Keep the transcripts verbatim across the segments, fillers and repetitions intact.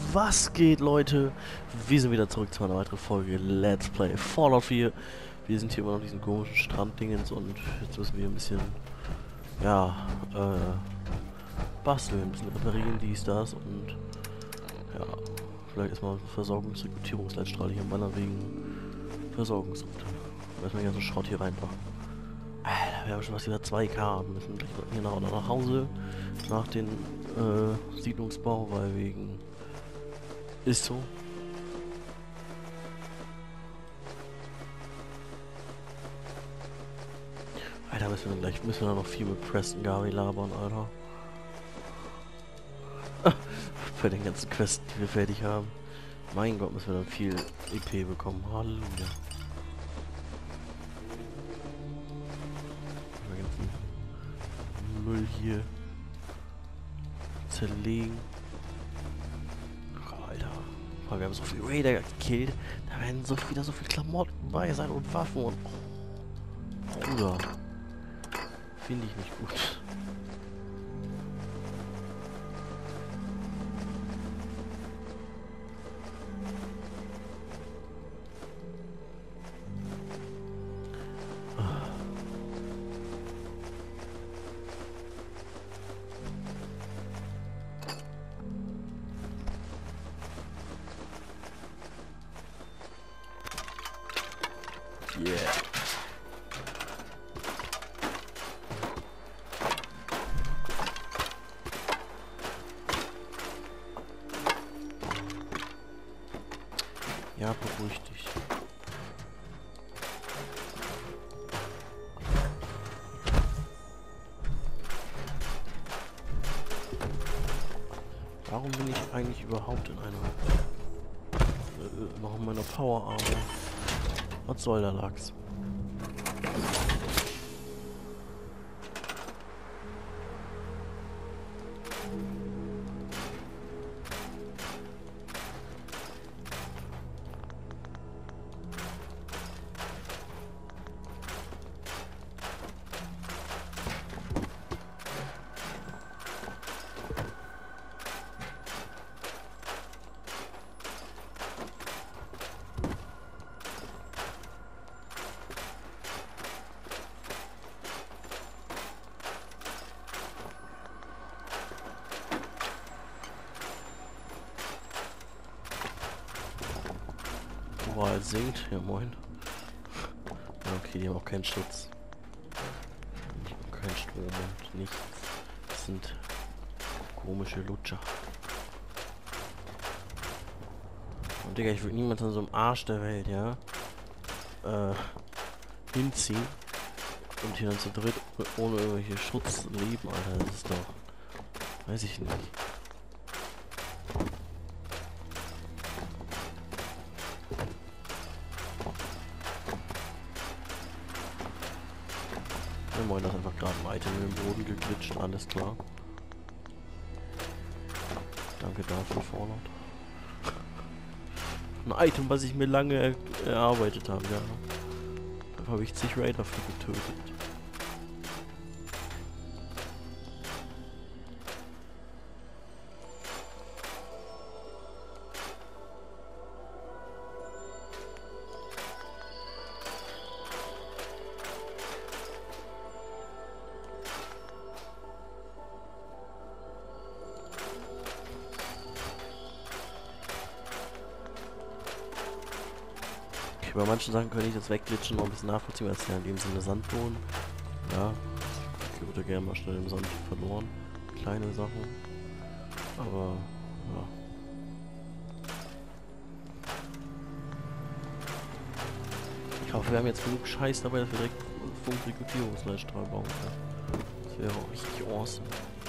Was geht, Leute? Wir sind wieder zurück zu einer weiteren Folge Let's Play Fallout vier. Wir sind hier immer noch diesen komischen Stranddingens und jetzt müssen wir ein bisschen, ja, äh, basteln, ein bisschen reparieren, dies, das und, ja, vielleicht erstmal Versorgungs-, Rekrutierungsleitstrahl hier meiner wegen Versorgungsroute. Und erstmal den ganzen Schrott hier reinpacken. Alter, wir haben schon was über zwei K. Wir müssen gleich hier nach, nach Hause, nach dem äh, Siedlungsbau, weil wegen ist so. Alter, müssen wir gleich müssen wir noch viel mit Preston Garvey labern, Alter. Für den ganzen Quest, die wir fertig haben. Mein Gott, müssen wir dann viel E P bekommen. Halleluja. Den ganzen Müll hier zerlegen. Wir haben so viel Raider gekillt, da werden so wieder so viel Klamotten bei sein und Waffen und... Oh, Bruder. Finde ich nicht gut. Yeah. Ja, beruhig dich. Warum bin ich eigentlich überhaupt in einer äh, noch in meiner Power Armor? Was soll der Lachs? Moral sinkt, ja moin. Okay, die haben auch keinen Schutz. Die haben keinen Strom und nichts. Das sind komische Lutscher. Und Digga, ich würde niemals an so einem Arsch der Welt, ja, äh, hinziehen und hier dann zu dritt ohne irgendwelche Schutz leben, Alter. Das ist doch, weiß ich nicht. Ja, moin, das ist einfach gerade ein Item in den Boden geglitscht, alles klar. Danke dafür, Fallout. Ein Item, was ich mir lange er erarbeitet habe, ja. Da habe ich zig Raider für getötet. Bei manchen Sachen könnte ich das wegglitschen und noch ein bisschen nachvollziehen, weil es ja in dem Sinne Sandboden. Ja, ich würde gerne mal schnell im Sand verloren. Kleine Sachen. Aber, ja. Ich hoffe, wir haben jetzt genug Scheiß dabei, dass wir direkt Funkrekrutierungsleitstrahl bauen können. Das wäre auch richtig awesome.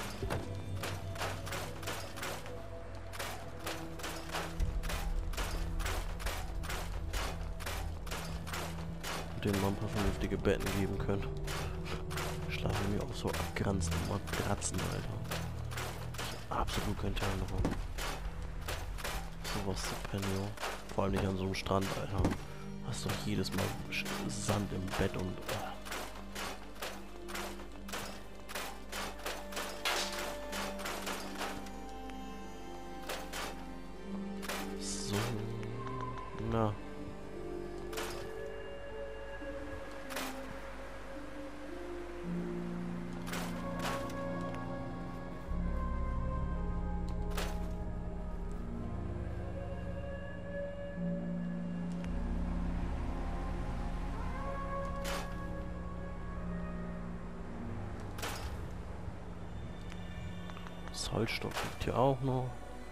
Denen mal ein paar vernünftige Betten geben können. Schlafen wir auch so abgeranzten Matratzen, Alter. Ich hab absolut kein Teil davon. Sowas zu pennen, jo. Vor allem nicht an so einem Strand, Alter. Hast doch jedes Mal Sand im Bett und... Oh. Zollstock liegt hier auch noch.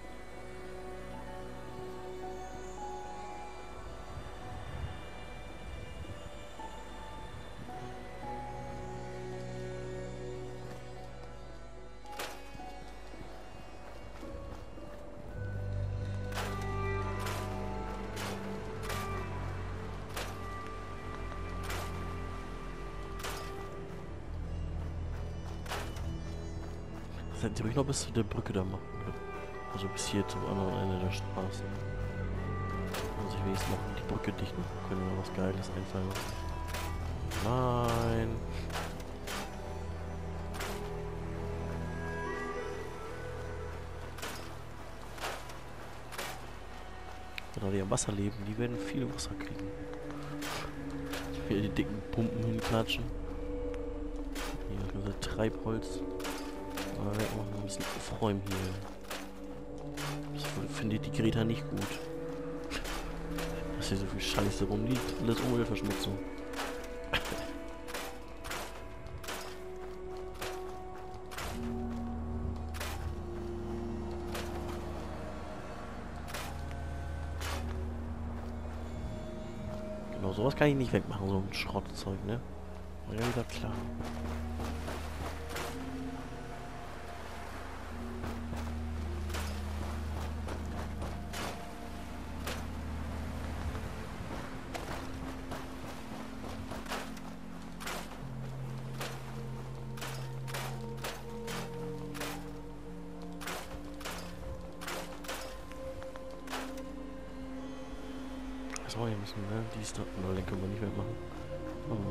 Das hätte ich noch bis zu der Brücke da machen können. Also bis hier zum anderen Ende der Straße. Muss ich wenigstens noch die Brücke dicht machen können, oder was Geiles einfallen lassen. Nein. Genau, die am Wasser leben, die werden viel Wasser kriegen. Hier die dicken Pumpen hinklatschen. Hier das ganze Treibholz. Aber wir werden auch noch ein bisschen aufräumen hier. Das findet die Greta nicht gut. Dass hier so viel Scheiße rumliegt. Alles Umweltverschmutzung. Genau, sowas kann ich nicht wegmachen, so ein Schrottzeug, ne? War ja wieder klar. So, hier müssen wir, ne? Die ist da. No, den können wir nicht wegmachen. Oh.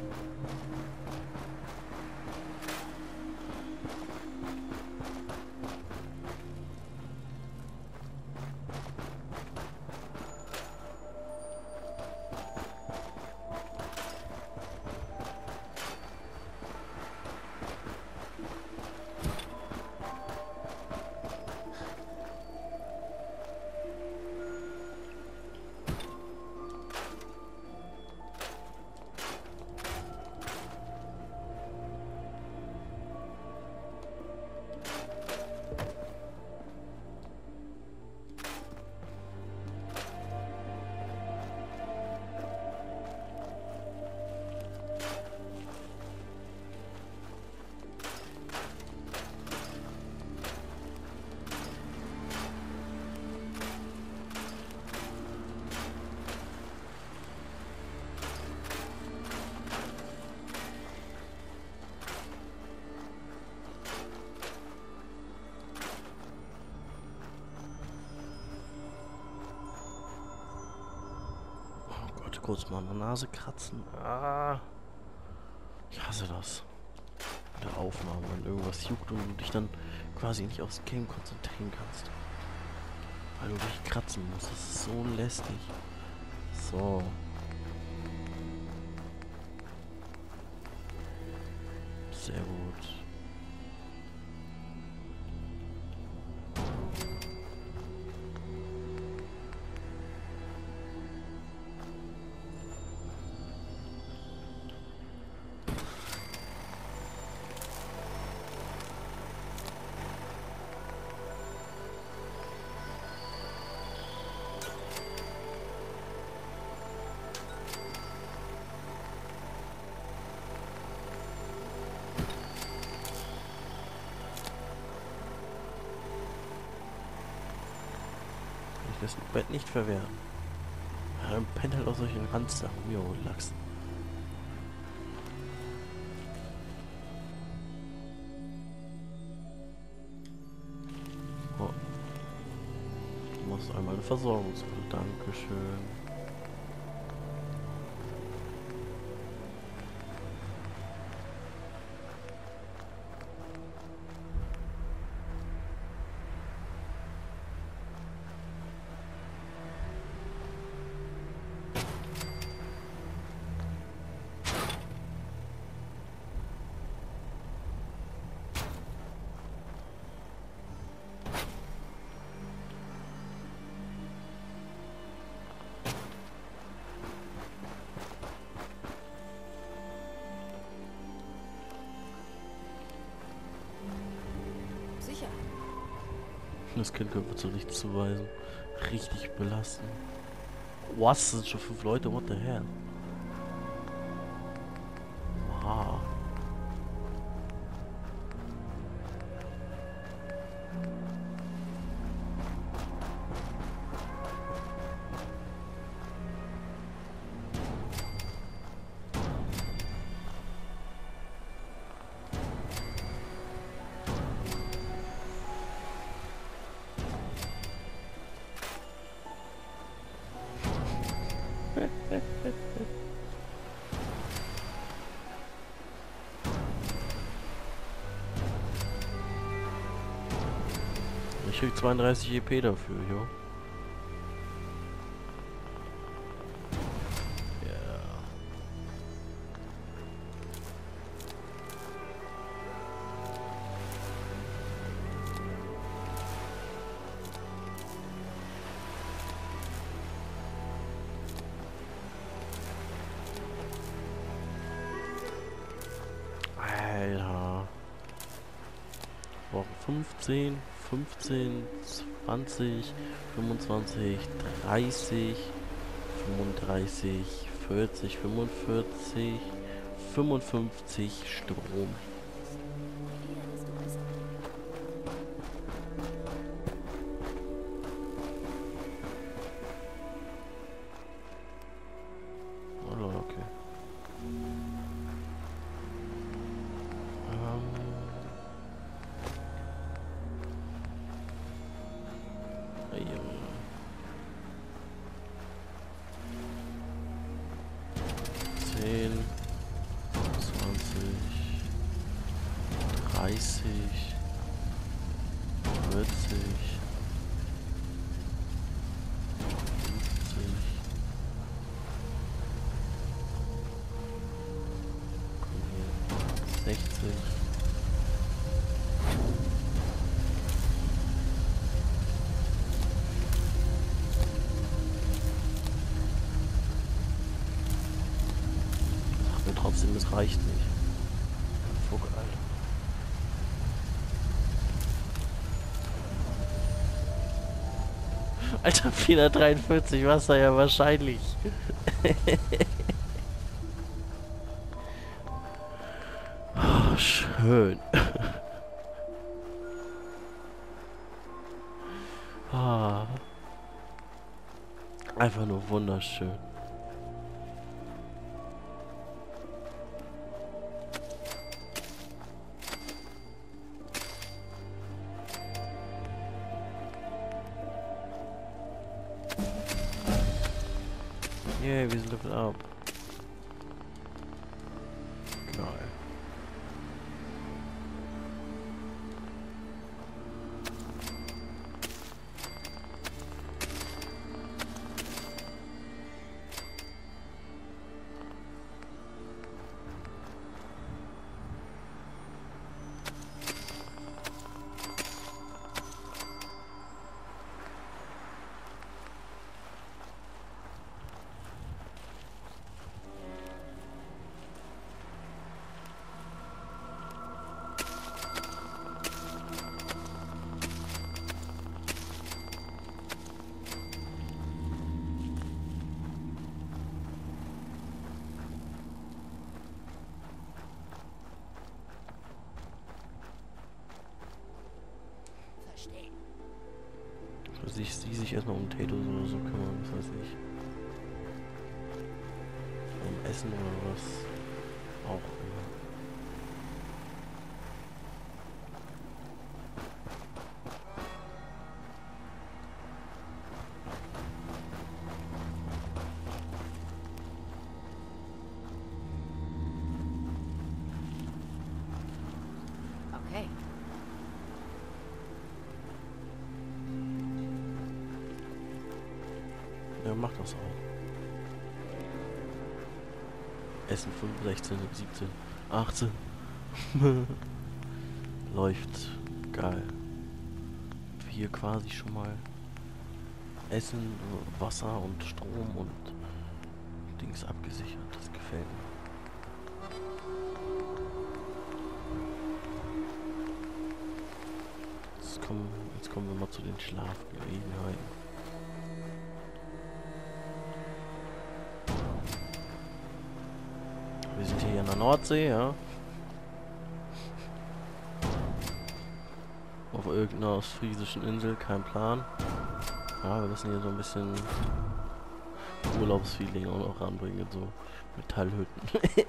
Kurz mal an der Nase kratzen. Ah, ich hasse das. Mit der Aufnahme, wenn irgendwas juckt und du dich dann quasi nicht aufs Game konzentrieren kannst. Weil du dich kratzen musst. Das ist so lästig. So. Sehr gut. Das Bett nicht verwehren. Ja, dann pennt halt auch solche Randsachen. Jo, Lachs. Oh. Du machst einmal eine Versorgungsmittel. Dankeschön. Das Kind gehört zu nichts zuweisen. Richtig belastend. Was? Das sind schon fünf Leute? What the hell? Wow. Ich krieg zweiunddreißig E P dafür, jo. Ja. Alter. Woche fünfzehn, fünfzehn, zwanzig, fünfundzwanzig, dreißig, fünfunddreißig, vierzig, fünfundvierzig, fünfundfünfzig Strom. Oh, okay. Ähm. zehn, zwanzig, dreißig, vierzig, fünfzig, sechzig. Trotzdem, es reicht nicht. Vogel, Alter. Alter, vierhundertdreiundvierzig Wasser, ja wahrscheinlich. Oh, schön. Ah. Einfach nur wunderschön. Yeah, wir sind Level up. Geil. Sich, sie sich erstmal um Tatos oder so kümmern, das weiß ich. Um Essen oder was auch immer. Okay. Ja, mach das auch. Essen fünf, sechzehn, siebzehn, achtzehn. Läuft. Geil. Hier quasi schon mal Essen, Wasser und Strom und Dings abgesichert. Das gefällt mir. Jetzt kommen, jetzt jetzt kommen wir mal zu den Schlafgelegenheiten. Wir sind hier an der Nordsee, ja. Auf irgendeiner ostfriesischen Insel, kein Plan. Ja, wir müssen hier so ein bisschen Urlaubsfeeling auch noch ranbringen, so Metallhütten.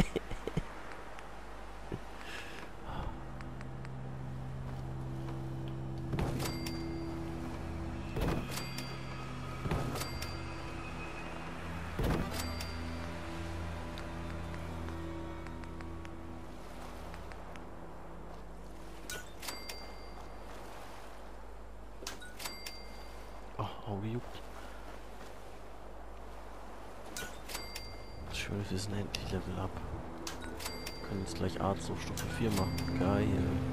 Auge juckt. Schön, wir sind endlich Level up. Wir können jetzt gleich Arzt auf Stufe vier machen. Geil.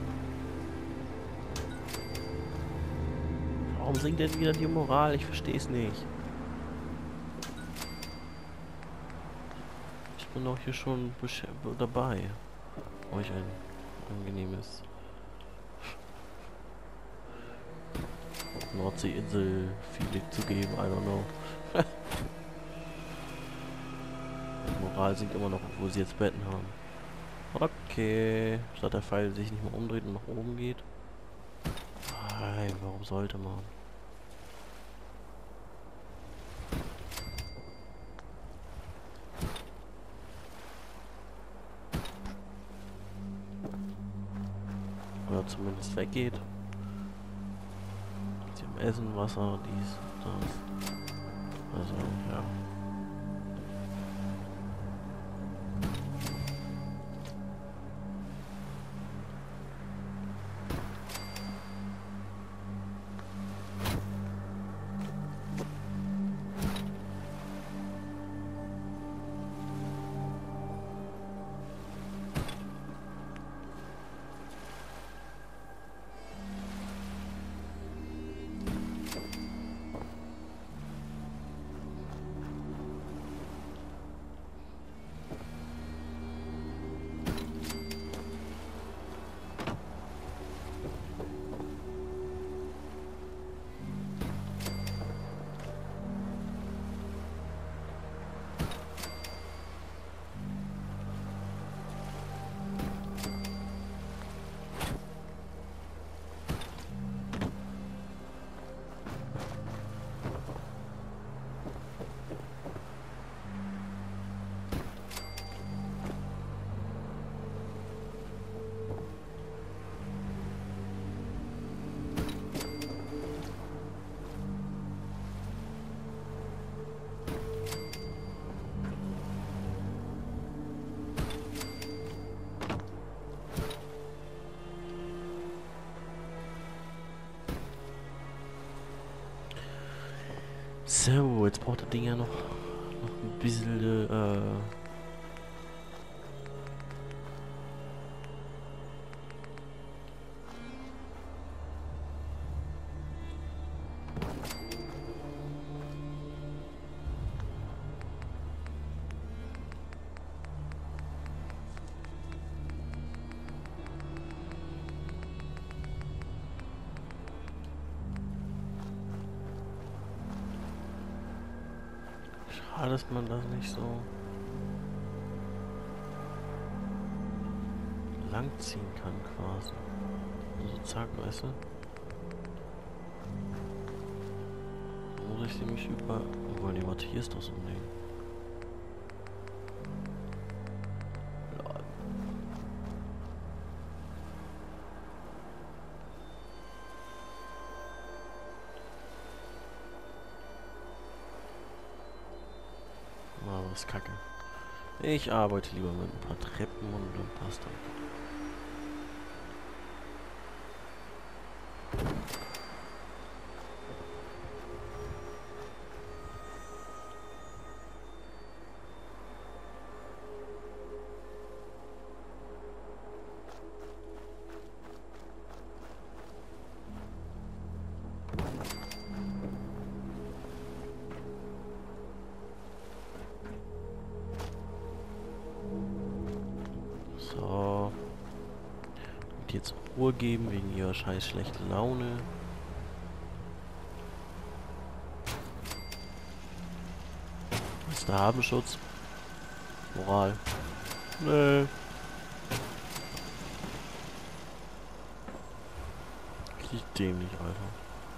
Warum sinkt denn wieder die Moral? Ich verstehe es nicht. Ich bin doch hier schon dabei. Euch ein angenehmes Nordseeinsel-Feeling zu geben, I don't know. Die Moral sinkt immer noch, obwohl sie jetzt Betten haben. Okay. Statt der Pfeil sich nicht mehr umdreht und nach oben geht. Nein, warum sollte man? Oder zumindest weggeht. Sie haben Essen, Wasser, dies, das. Also, ja. So, jetzt braucht das Ding ja noch, noch ein bisschen, äh... Schade, dass man das nicht so lang ziehen kann quasi. Also zack, weißt du? Muss ich nämlich über... Obwohl, die warte, hier ist doch so ein Ding. Lol. Ah, was kacke. Ich arbeite lieber mit ein paar Treppen und dann passt das. So. Und jetzt Ruhe geben wegen ihrer scheiß schlechten Laune. Erster Habenschutz. Moral. Nö. Richtig dämlich, Alter.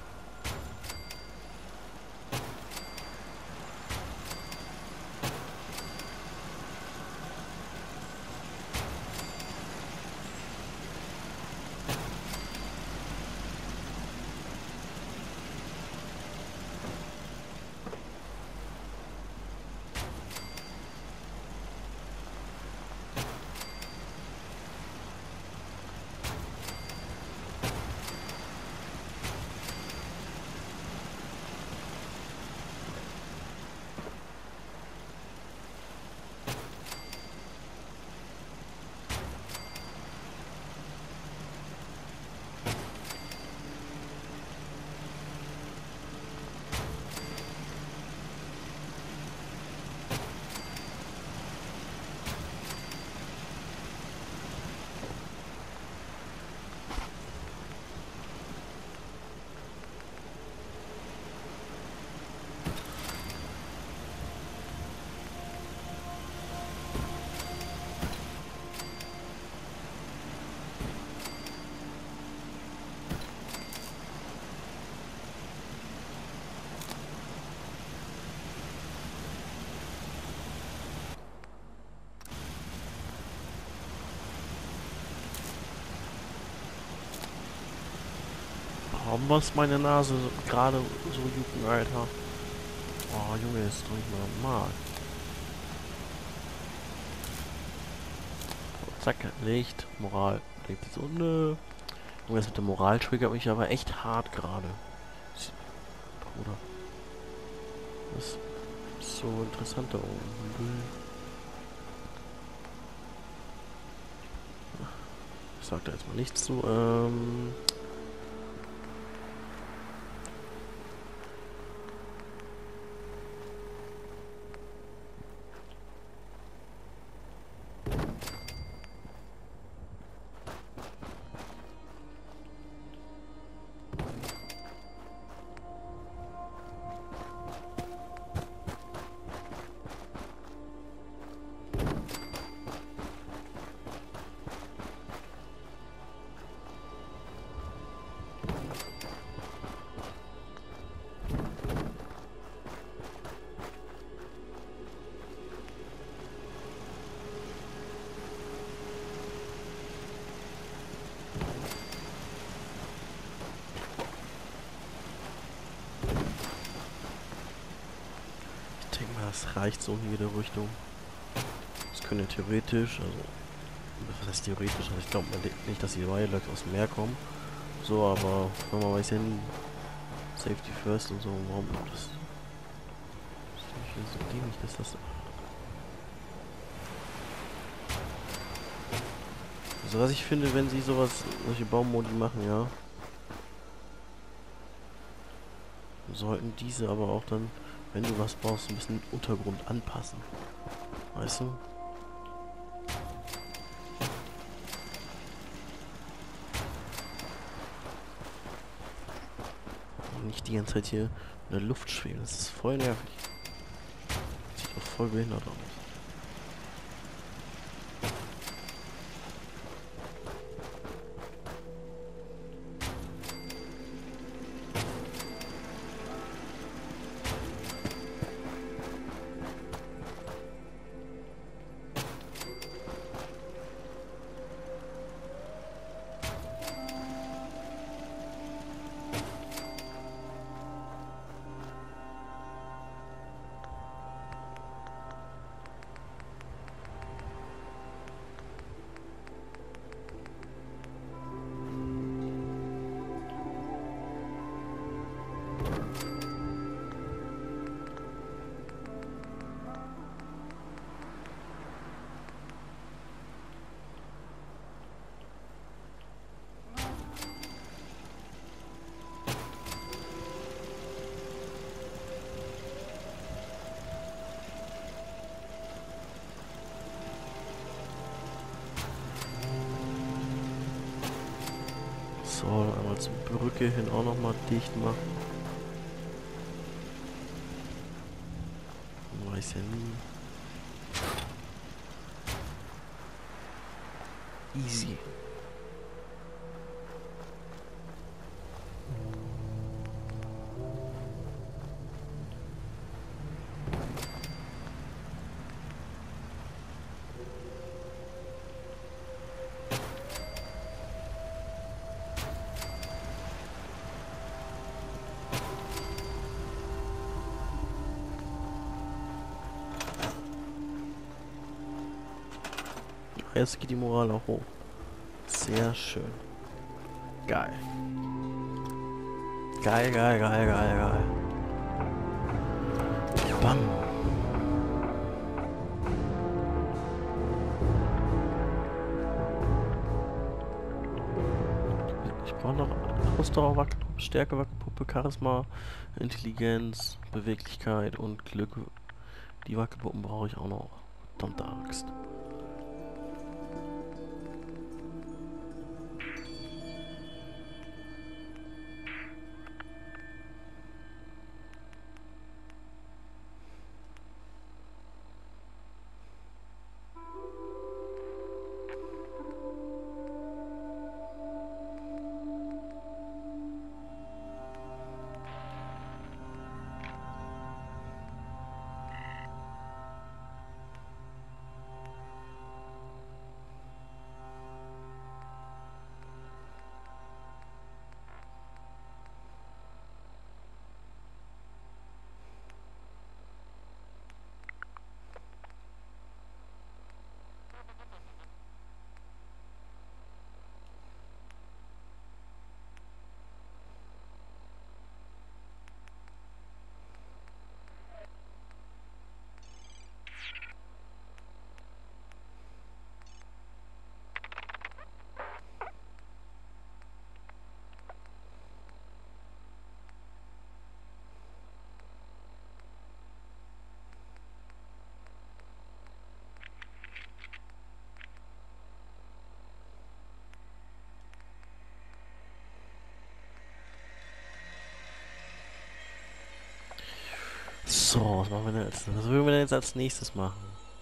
Warum muss meine Nase gerade so jucken, Alter? Oh, Junge, ist doch nicht mal normal. Zack, Licht, Moral. Liegt so, nö. Junge, das mit der Moral triggert mich aber echt hart gerade. Bruder. Das ist so interessant da oben. Ich sag da jetzt mal nichts zu. Ähm... Das reicht so in jede Richtung. Das können ja theoretisch, also was heißt theoretisch, also ich glaube nicht, dass die Violets aus dem Meer kommen. So, aber wenn man weiß hin, Safety first und so, warum das ist nicht so dämlich, dass das. Also was ich finde, wenn sie sowas, solche Baummodi machen, ja, sollten diese aber auch dann, wenn du was brauchst, ein bisschen den Untergrund anpassen. Weißt du? Und nicht die ganze Zeit hier in der Luft schweben. Das ist voll nervig. Sieht auch voll behindert aus. So, einmal zur Brücke hin auch nochmal dicht machen. weiß ja nie. Easy. Jetzt geht die Moral auch hoch. Sehr schön. Geil. Geil, geil, geil, geil, geil. Bam. Ich brauche noch Ausdauer, Wackelpuppe, Stärke, Wackelpuppe, Charisma, Intelligenz, Beweglichkeit und Glück. Die Wackelpuppen brauche ich auch noch. Verdammte Axt. So, was machen wir denn jetzt? Was würden wir denn jetzt als nächstes machen?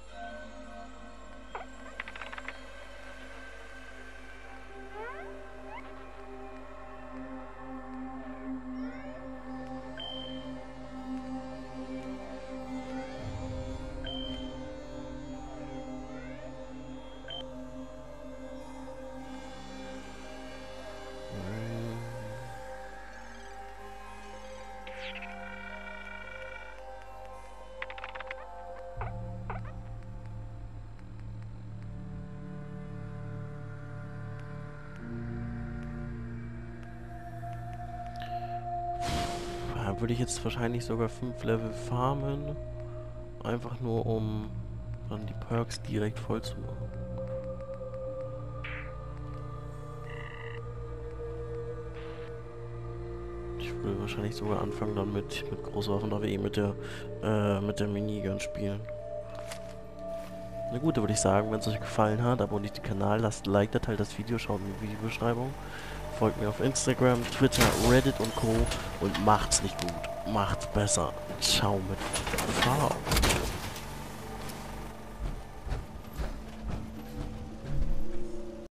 Würde ich jetzt wahrscheinlich sogar fünf Level farmen. Einfach nur, um dann die Perks direkt voll zu machen. Ich würde wahrscheinlich sogar anfangen dann mit, mit Großwaffen, aber eh mit der, äh, mit der Minigun spielen. Na gut, da würde ich sagen, wenn es euch gefallen hat, abonniert den Kanal, lasst ein Like da, teilt das Video, schaut in die Videobeschreibung. Folgt mir auf Instagram, Twitter, Reddit und Co. Und macht's nicht gut. Macht's besser. Ciao mit V.